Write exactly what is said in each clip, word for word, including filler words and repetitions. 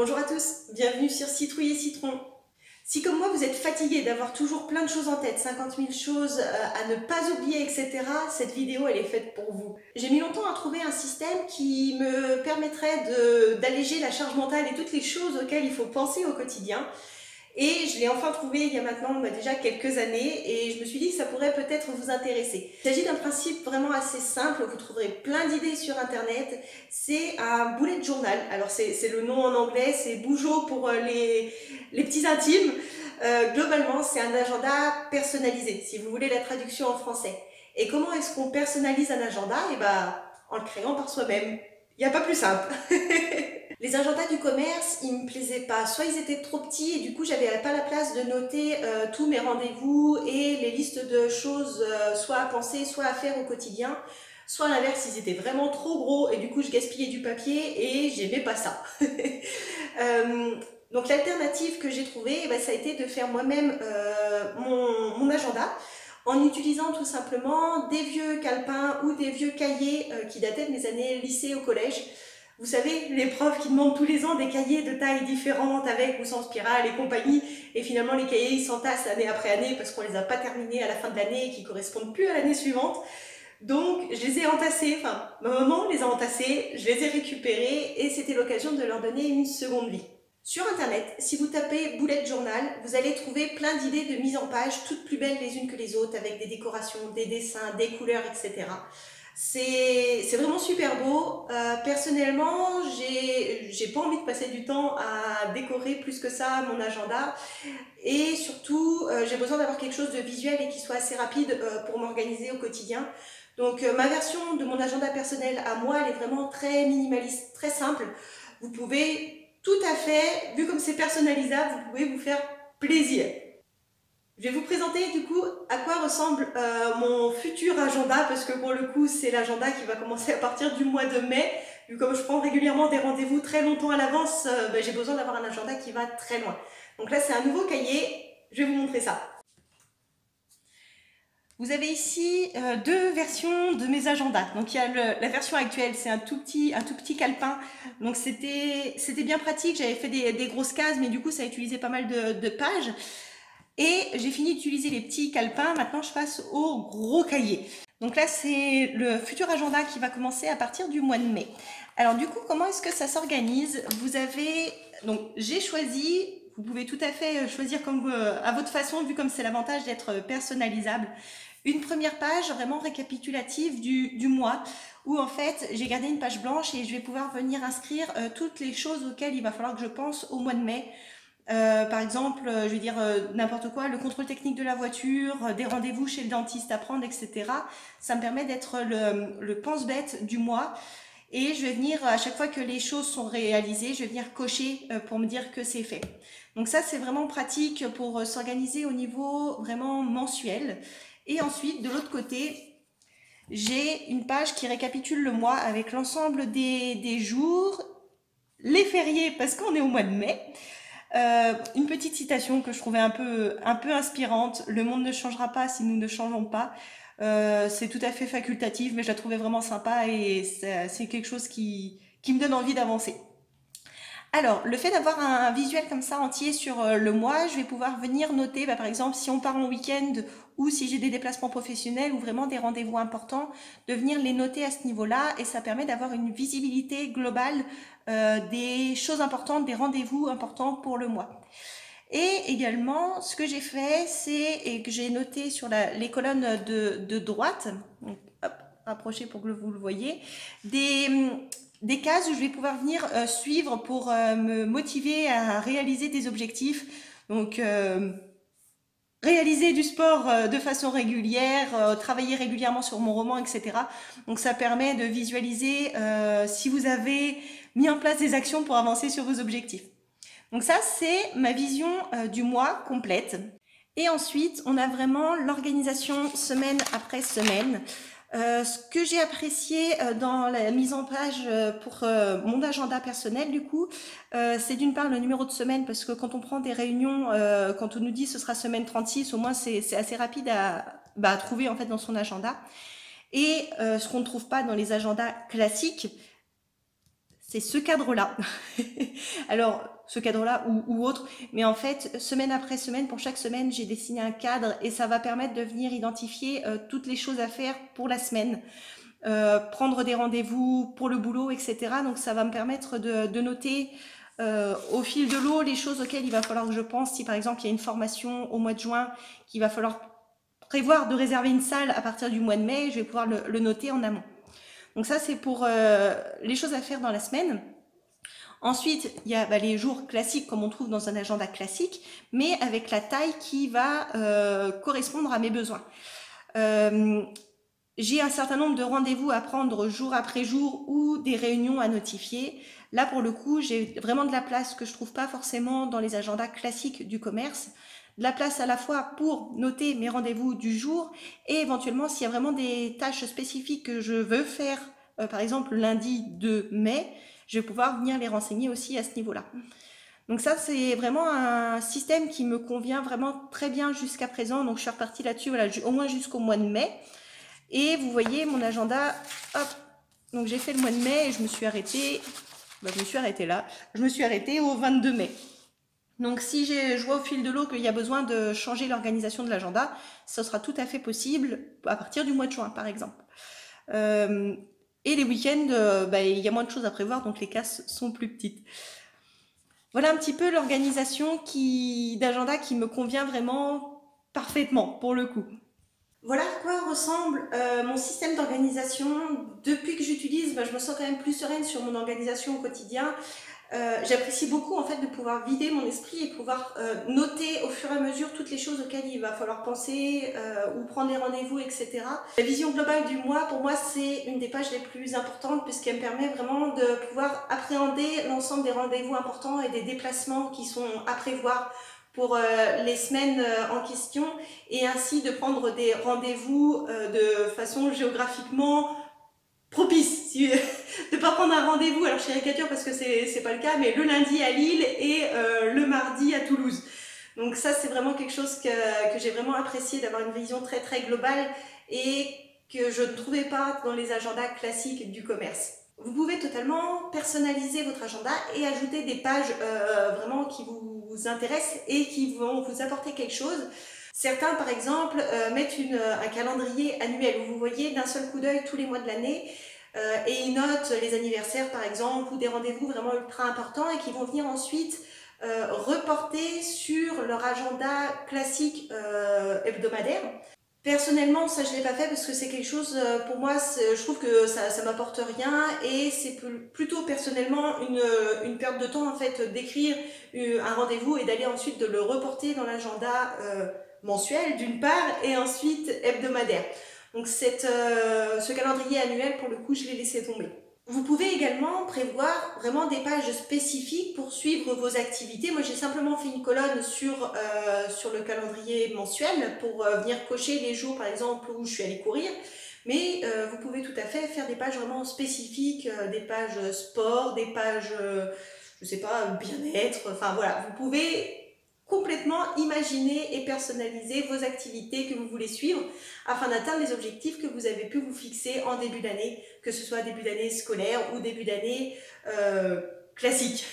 Bonjour à tous, bienvenue sur Citrouille et Citron. Si comme moi vous êtes fatigué d'avoir toujours plein de choses en tête, cinquante mille choses à ne pas oublier, et cetera, cette vidéo elle est faite pour vous. J'ai mis longtemps à trouver un système qui me permettrait d'alléger la charge mentale et toutes les choses auxquelles il faut penser au quotidien. Et je l'ai enfin trouvé il y a maintenant bah, déjà quelques années et je me suis dit que ça pourrait peut-être vous intéresser. Il s'agit d'un principe vraiment assez simple, vous trouverez plein d'idées sur internet. C'est un bullet journal, alors c'est le nom en anglais, c'est Bougeot pour les, les petits intimes. Euh, globalement c'est un agenda personnalisé, si vous voulez la traduction en français. Et comment est-ce qu'on personnalise un agenda? Et bah, en le créant par soi-même. Il n'y a pas plus simple. Les agendas du commerce, ils me plaisaient pas. Soit ils étaient trop petits et du coup j'avais pas la place de noter euh, tous mes rendez-vous et les listes de choses euh, soit à penser, soit à faire au quotidien. Soit à l'inverse, ils étaient vraiment trop gros et du coup je gaspillais du papier et j'aimais pas ça. euh, donc l'alternative que j'ai trouvée, eh ben, ça a été de faire moi-même euh, mon, mon agenda en utilisant tout simplement des vieux calepins ou des vieux cahiers euh, qui dataient de mes années lycée au collège. Vous savez, les profs qui demandent tous les ans des cahiers de tailles différentes avec ou sans spirale et compagnie, et finalement les cahiers ils s'entassent année après année parce qu'on les a pas terminés à la fin de l'année et qui correspondent plus à l'année suivante. Donc je les ai entassés, enfin ma maman les a entassés, je les ai récupérés et c'était l'occasion de leur donner une seconde vie. Sur internet, si vous tapez bullet journal, vous allez trouver plein d'idées de mise en page, toutes plus belles les unes que les autres, avec des décorations, des dessins, des couleurs, et cetera. C'est vraiment super beau. Euh, personnellement, j'ai pas envie de passer du temps à décorer plus que ça mon agenda. Et surtout, euh, j'ai besoin d'avoir quelque chose de visuel et qui soit assez rapide euh, pour m'organiser au quotidien. Donc euh, ma version de mon agenda personnel à moi, elle est vraiment très minimaliste, très simple. Vous pouvez tout à fait, vu comme c'est personnalisable, vous pouvez vous faire plaisir. Je vais vous présenter du coup à quoi ressemble euh, mon futur agenda, parce que pour le coup c'est l'agenda qui va commencer à partir du mois de mai. Vu comme je prends régulièrement des rendez-vous très longtemps à l'avance, euh, ben, j'ai besoin d'avoir un agenda qui va très loin. Donc là c'est un nouveau cahier, je vais vous montrer ça. Vous avez ici euh, deux versions de mes agendas. Donc il y a le, la version actuelle, c'est un tout petit, un tout petit calepin. Donc c'était c'était bien pratique. J'avais fait des, des grosses cases, mais du coup ça a utilisé pas mal de, de pages. Et j'ai fini d'utiliser les petits calepins. Maintenant je passe au gros cahier. Donc là c'est le futur agenda qui va commencer à partir du mois de mai. Alors du coup comment est-ce que ça s'organise? Vous avez donc j'ai choisi. Vous pouvez tout à fait choisir comme euh, à votre façon, vu comme c'est l'avantage d'être personnalisable. Une première page vraiment récapitulative du, du mois, où en fait j'ai gardé une page blanche et je vais pouvoir venir inscrire euh, toutes les choses auxquelles il va falloir que je pense au mois de mai. Euh, par exemple, je vais dire euh, n'importe quoi, le contrôle technique de la voiture, euh, des rendez-vous chez le dentiste à prendre, et cetera. Ça me permet d'être le, le pense-bête du mois. Et je vais venir, à chaque fois que les choses sont réalisées, je vais venir cocher pour me dire que c'est fait. Donc ça, c'est vraiment pratique pour s'organiser au niveau vraiment mensuel. Et ensuite, de l'autre côté, j'ai une page qui récapitule le mois avec l'ensemble des, des jours, les fériés parce qu'on est au mois de mai. Euh, une petite citation que je trouvais un peu, un peu inspirante. Le monde ne changera pas si nous ne changeons pas. Euh, c'est tout à fait facultatif, mais je la trouvais vraiment sympa et c'est quelque chose qui, qui me donne envie d'avancer. Alors, le fait d'avoir un visuel comme ça entier sur le mois, je vais pouvoir venir noter, bah, par exemple, si on part en week-end ou si j'ai des déplacements professionnels ou vraiment des rendez-vous importants, de venir les noter à ce niveau-là et ça permet d'avoir une visibilité globale euh, des choses importantes, des rendez-vous importants pour le mois. Et également, ce que j'ai fait, c'est, et que j'ai noté sur la, les colonnes de, de droite, donc, hop, rapprochez pour que vous le voyez, des, des cases où je vais pouvoir venir euh, suivre pour euh, me motiver à réaliser des objectifs. Donc, euh, réaliser du sport euh, de façon régulière, euh, travailler régulièrement sur mon roman, et cetera. Donc, ça permet de visualiser euh, si vous avez mis en place des actions pour avancer sur vos objectifs. Donc ça, c'est ma vision euh, du mois complète. Et ensuite, on a vraiment l'organisation semaine après semaine. Euh, ce que j'ai apprécié euh, dans la mise en page euh, pour euh, mon agenda personnel, du coup, euh, c'est d'une part le numéro de semaine, parce que quand on prend des réunions, euh, quand on nous dit ce sera semaine trente-six, au moins c'est assez rapide à, bah, à trouver en fait dans son agenda. Et euh, ce qu'on ne trouve pas dans les agendas classiques, c'est ce cadre-là. Alors, ce cadre-là ou, ou autre. Mais en fait, semaine après semaine, pour chaque semaine, j'ai dessiné un cadre et ça va permettre de venir identifier euh, toutes les choses à faire pour la semaine. Euh, prendre des rendez-vous pour le boulot, et cetera. Donc ça va me permettre de, de noter euh, au fil de l'eau les choses auxquelles il va falloir que je pense. Si par exemple il y a une formation au mois de juin, qu'il va falloir prévoir de réserver une salle à partir du mois de mai, je vais pouvoir le, le noter en amont. Donc ça c'est pour euh, les choses à faire dans la semaine. Ensuite, il y a bah, les jours classiques comme on trouve dans un agenda classique, mais avec la taille qui va euh, correspondre à mes besoins. Euh, J'ai un certain nombre de rendez-vous à prendre jour après jour ou des réunions à notifier. Là, pour le coup, j'ai vraiment de la place que je trouve pas forcément dans les agendas classiques du commerce. De la place à la fois pour noter mes rendez-vous du jour et éventuellement s'il y a vraiment des tâches spécifiques que je veux faire, euh, par exemple lundi deux mai, je vais pouvoir venir les renseigner aussi à ce niveau-là. Donc ça, c'est vraiment un système qui me convient vraiment très bien jusqu'à présent. Donc je suis repartie là-dessus, voilà, au moins jusqu'au mois de mai. Et vous voyez mon agenda, hop, donc j'ai fait le mois de mai et je me suis arrêtée, bah, je me suis arrêtée là, je me suis arrêtée au vingt-deux mai. Donc si je vois au fil de l'eau qu'il y a besoin de changer l'organisation de l'agenda, ce sera tout à fait possible à partir du mois de juin par exemple. Euh, et les week-ends, euh, bah, il y a moins de choses à prévoir, donc les cases sont plus petites. Voilà un petit peu l'organisation qui, d'agenda qui me convient vraiment parfaitement pour le coup. Voilà à quoi ressemble euh, mon système d'organisation. Depuis que j'utilise, bah, je me sens quand même plus sereine sur mon organisation au quotidien. Euh, J'apprécie beaucoup en fait de pouvoir vider mon esprit et pouvoir euh, noter au fur et à mesure toutes les choses auxquelles il va falloir penser euh, ou prendre des rendez-vous, et cetera. La vision globale du mois, pour moi, c'est une des pages les plus importantes puisqu'elle me permet vraiment de pouvoir appréhender l'ensemble des rendez-vous importants et des déplacements qui sont à prévoir pour euh, les semaines euh, en question et ainsi de prendre des rendez-vous euh, de façon géographiquement propice. Si, de ne pas prendre un rendez-vous, alors je caricature parce que c'est c'est pas le cas, mais le lundi à Lille et euh, le mardi à Toulouse. Donc ça c'est vraiment quelque chose que, que j'ai vraiment apprécié, d'avoir une vision très très globale et que je ne trouvais pas dans les agendas classiques du commerce. Vous pouvez totalement personnaliser votre agenda et ajouter des pages euh, vraiment qui vous intéressent et qui vont vous apporter quelque chose. Certains, par exemple, euh, mettent une, un calendrier annuel où vous voyez d'un seul coup d'œil tous les mois de l'année euh, et ils notent les anniversaires, par exemple, ou des rendez-vous vraiment ultra importants et qui vont venir ensuite euh, reporter sur leur agenda classique euh, hebdomadaire. Personnellement, ça je l'ai pas fait parce que c'est quelque chose, pour moi, je trouve que ça, ça m'apporte rien et c'est plutôt personnellement une, une perte de temps en fait d'écrire un rendez-vous et d'aller ensuite de le reporter dans l'agenda euh, mensuel d'une part et ensuite hebdomadaire. Donc cette, euh, ce calendrier annuel, pour le coup, je l'ai laissé tomber. Vous pouvez également prévoir vraiment des pages spécifiques pour suivre vos activités. Moi, j'ai simplement fait une colonne sur, euh, sur le calendrier mensuel pour euh, venir cocher les jours, par exemple, où je suis allée courir. Mais euh, vous pouvez tout à fait faire des pages vraiment spécifiques, euh, des pages sport, des pages, euh, je sais pas, bien-être. Enfin voilà, vous pouvez complètement imaginer et personnaliser vos activités que vous voulez suivre afin d'atteindre les objectifs que vous avez pu vous fixer en début d'année, que ce soit début d'année scolaire ou début d'année euh, classique.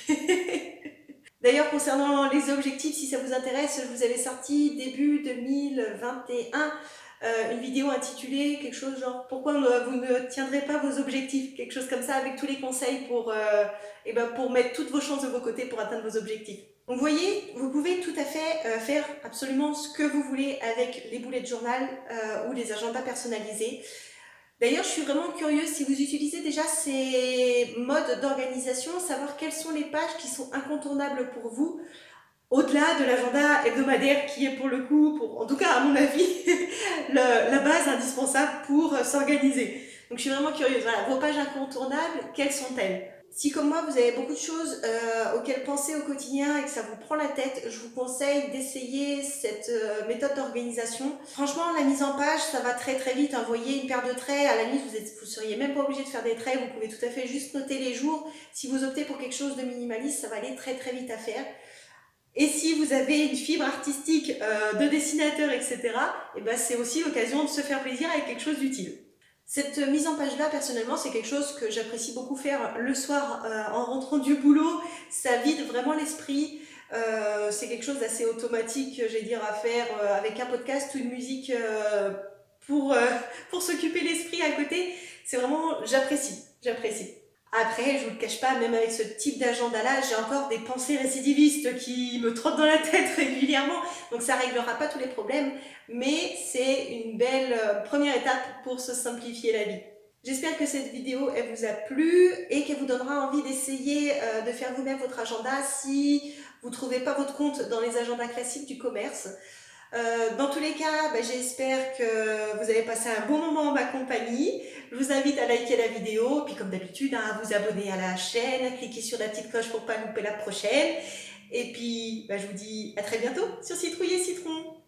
D'ailleurs, concernant les objectifs, si ça vous intéresse, je vous avais sorti début deux mille vingt et un euh, une vidéo intitulée quelque chose genre pourquoi vous ne tiendrez pas vos objectifs, quelque chose comme ça, avec tous les conseils pour, euh, et ben pour mettre toutes vos chances de vos côtés pour atteindre vos objectifs. Donc vous voyez, vous pouvez tout à fait euh, faire absolument ce que vous voulez avec les boulets de journal euh, ou les agendas personnalisés. D'ailleurs, je suis vraiment curieuse, si vous utilisez déjà ces modes d'organisation, savoir quelles sont les pages qui sont incontournables pour vous, au-delà de l'agenda hebdomadaire qui est pour le coup, pour, en tout cas à mon avis, le, la base indispensable pour s'organiser. Donc je suis vraiment curieuse, voilà, vos pages incontournables, quelles sont-elles ? Si comme moi vous avez beaucoup de choses euh, auxquelles penser au quotidien et que ça vous prend la tête, je vous conseille d'essayer cette euh, méthode d'organisation. Franchement, la mise en page, ça va très très vite. Hein. Vous voyez une paire de traits, à la limite vous êtes, vous seriez même pas obligé de faire des traits, vous pouvez tout à fait juste noter les jours. Si vous optez pour quelque chose de minimaliste, ça va aller très très vite à faire. Et si vous avez une fibre artistique euh, de dessinateur, et cetera, et ben c'est aussi l'occasion de se faire plaisir avec quelque chose d'utile. Cette mise en page là, personnellement, c'est quelque chose que j'apprécie beaucoup faire le soir euh, en rentrant du boulot. Ça vide vraiment l'esprit. Euh, c'est quelque chose d'assez automatique, j'ai dire, à faire euh, avec un podcast ou une musique euh, pour, euh, pour s'occuper l'esprit à côté. C'est vraiment, j'apprécie, j'apprécie. Après, je vous le cache pas, même avec ce type d'agenda-là, j'ai encore des pensées récidivistes qui me trottent dans la tête régulièrement. Donc ça réglera pas tous les problèmes, mais c'est une belle euh, première étape pour se simplifier la vie. J'espère que cette vidéo elle vous a plu et qu'elle vous donnera envie d'essayer euh, de faire vous-même votre agenda si vous ne trouvez pas votre compte dans les agendas classiques du commerce. Euh, dans tous les cas, bah, j'espère que vous avez passé un bon moment en ma compagnie. Je vous invite à liker la vidéo, puis comme d'habitude, hein, à vous abonner à la chaîne, à cliquer sur la petite cloche pour ne pas louper la prochaine. Et puis, bah, je vous dis à très bientôt sur Citrouille et Citron.